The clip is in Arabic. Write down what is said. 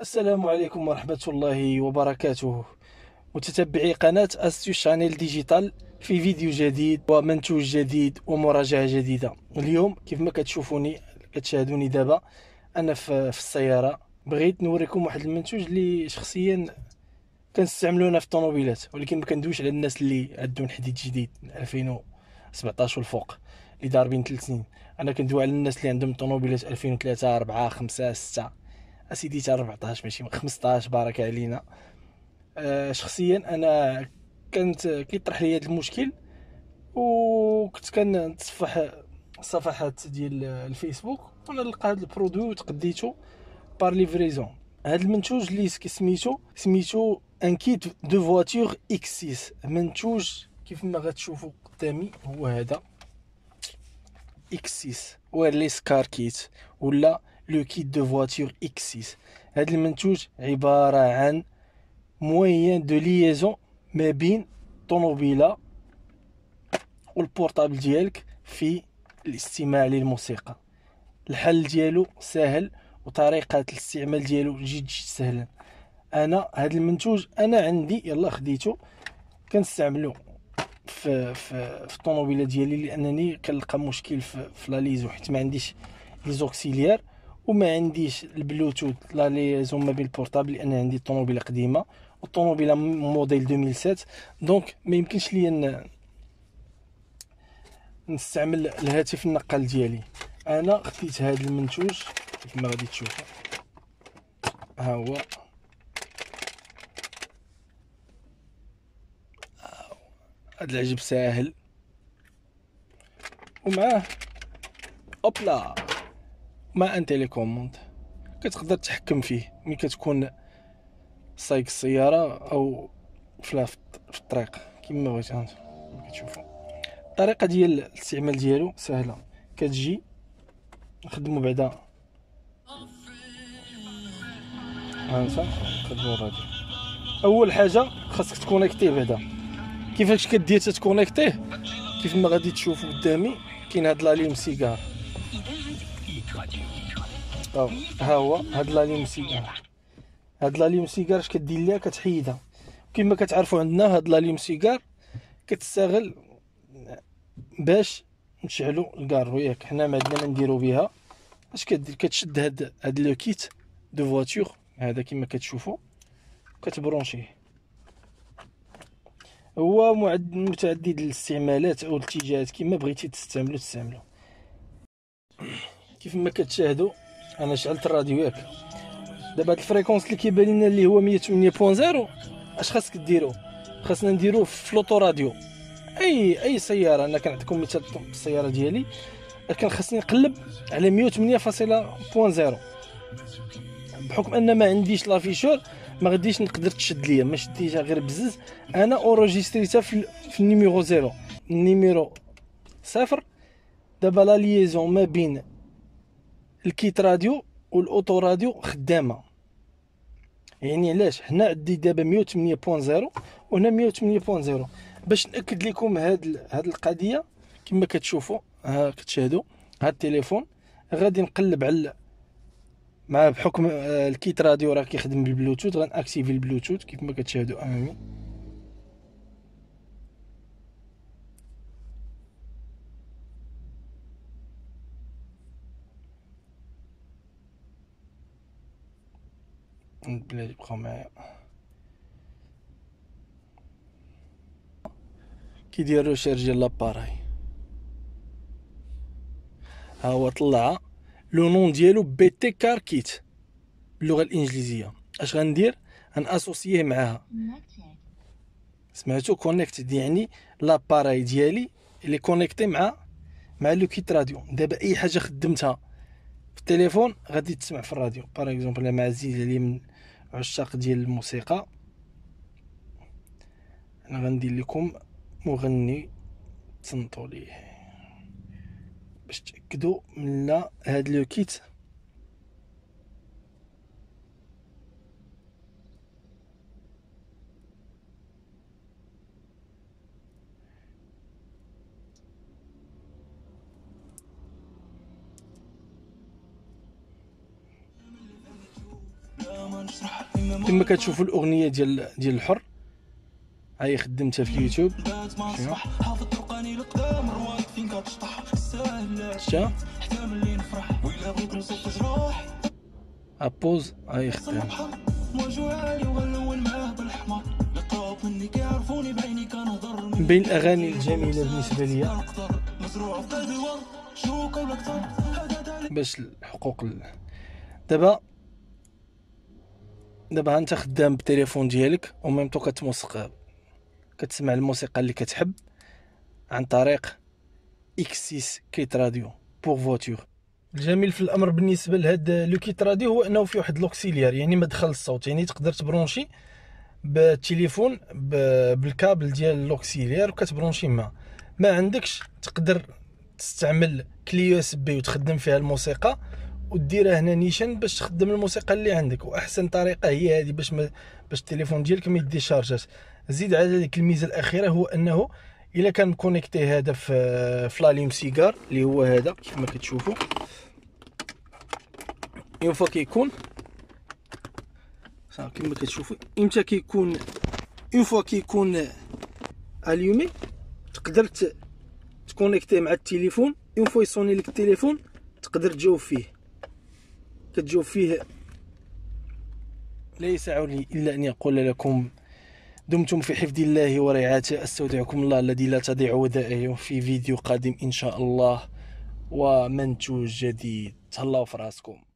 السلام عليكم ورحمة الله وبركاته. متتبعي قناة أستيو شانيل ديجيتال في فيديو جديد ومنتوج جديد ومراجعة جديدة. اليوم كيف ما كتشوفوني كتشاهدوني دابا أنا في السيارة. بغيت نوريكم واحد المنتوج اللي شخصيا كنستعملو هنا في الطوموبيلات، ولكن ما كندويش على الناس اللي عندهم حديد جديد من 2017 والفوق اللي ضاربين 3 سنين. انا كندوي على الناس اللي عندهم طوموبيلات 2003 4 5 6 اسيدي تاع 14 ماشي 15 بارك علينا. شخصيا انا كانت كيطرح لي هذا المشكل، وكنت كنتصفح الصفحات ديال الفيسبوك وانا نلقى هذا البرودوي وتقديته بار ليفريزون. هذا المنتوج اللي سميتو ان كيت دو فواتور اكس 6. منتوج كيف ما غتشوفوا قدامي هو هذا اكس 6 ولا سكار كيت ولا لو كيت دو فواتور اكس 6. هذا المنتوج عباره عن موين دو ليزون ما بين طوموبيله والبورطابل ديالك في الاستماع للموسيقى. الحل ديالو سهل وطريقه الاستعمال ديالو جد سهله. انا هذا المنتوج انا عندي يلا خديته كنستعملو في الطوموبيله ديالي، لانني كنلقى مشكل في لا ليزو، حيت ما عنديش لي زوكسيليير وما عنديش البلوتوث لا ليزون ما بين البورطابل، لان عندي طوموبيله قديمه والطوموبيله موديل 2007. دونك ما يمكنش ليا نستعمل الهاتف النقال ديالي. انا خديت هذا المنتوج كما غادي تشوفوا، ها هو هذا العجب ساهل ومعاه اوبلا ما ان تيليكوموند كتقدر تحكم فيه ملي كتكون سايق السياره او في الطريق كما بغيتي. هانت كتشوفوا الطريقه ديال الاستعمال ديالو سهله. كتجي نخدموا بعدا هانت كدور هادي. اول حاجه خاصك تكونيكتيه بعدا. كيفاش كدير تتكونيكتيه؟ كيف ما غادي تشوفوا قدامي كاين هاد لاليم سيجار، ها هو هاد لاليم سيجار. هاد لاليم سيجار اش كدير ليها؟ كتحيدها. كما كتعرفوا عندنا هاد لاليم سيجار كتستغل باش نشعلوا الكارو، ياك حنا ما عندنا ما نديرو بها. اش كدير؟ كتشد هاد لو كيت دو فواتور هذا كما كتشوفوا، كتبرونشيه. هو متعدد الاستعمالات او الاتجاهات كما بغيتي تستعملو. كيف ما كتشاهدوا انا شعلت الراديو، ياك دابا هاد الفريكونس اللي كيبان لنا اللي هو 108.0 اش خاصك ديرو؟ خاصنا نديروه في لوطو راديو. اي سياره، انا كنعطيكم مثال السياره ديالي كان خاصني نقلب على 108.0 بحكم ان ما عنديش لافيشور ما غاديش نقدر تشد ليا، ما شديتها غير بزز. انا اوريجستريتها في النيميرو 0 النيميرو 0. دابا لا ليزون ما بين الكيت راديو والاوتو راديو خدامه. يعني علاش حنا عندي دابا 108.0 وهنا 108.0 باش ناكد لكم هاد القضيه. كما كتشوفوا ها كتشاهدوا هاد التليفون غادي نقلب على مع بحكم الكيت راديو راه كيخدم بالبلوتوث، غنأكتيفي البلوتوث كيف ما كتشاهدوا امامي. بلاتي بقاو معايا كيدير ريشارج ديال لاباراي. ها هو طلع لو نون ديالو بي تي كار كيت باللغه الانجليزيه. اش غندير؟ غناسوسييه معاها. سمعتو كونيكت يعني لاباراي ديالي اللي كونيكتي مع لو كيت راديو. دابا اي حاجه خدمتها في التليفون غادي تسمع في الراديو. باغ اكزومبل انا عزيز عليا من عشاق ديال الموسيقى، انا غندير لكم مغني تصنتوا ليه باش تاكدوا من هاد لو كيت. كما كتشوفوا الاغنيه ديال الحر هاي خدمتها في اليوتيوب. شتيها ابوز هاي خدام من بين الاغاني الجميله بالنسبه لي باش الحقوق دابا انت خدام بالتليفون ديالك وميم طو كتموسق، كتسمع الموسيقى اللي كتحب عن طريق X6 كيت راديو بور فواتور. الجميل في الامر بالنسبه لهاد لو كيت راديو هو انه فيه واحد لوكسيليار، يعني مدخل الصوت، يعني تقدر تبرونشي بالتليفون بالكابل ديال لوكسيليار وكتبرونشي ما عندكش تقدر تستعمل كلي يو اس بي وتخدم فيها الموسيقى وديرها هنا نيشان باش تخدم الموسيقى اللي عندك. واحسن طريقه هي هذه باش التليفون ديالك ما يديشارجاش. زيد على ذلك الميزه الاخيره هو انه الا كان كونيكتي هذا في لاليوم سيجار اللي هو هذا كما كتشوفوا، اون فوا كيكون كما كتشوفوا امتى كيكون اون فوا كيكون اليومي تقدر تكونيكتي مع التليفون. اون فوا يصوني لك التليفون تقدر تجاوب فيه، كتجاوب فيه. لا يسعني الا ان يقول لكم دمتم في حفظ الله ورعايته، استودعكم الله الذي لا تضيع ودائعه، في فيديو قادم ان شاء الله ومنتوج جديد. تهلاو في راسكم.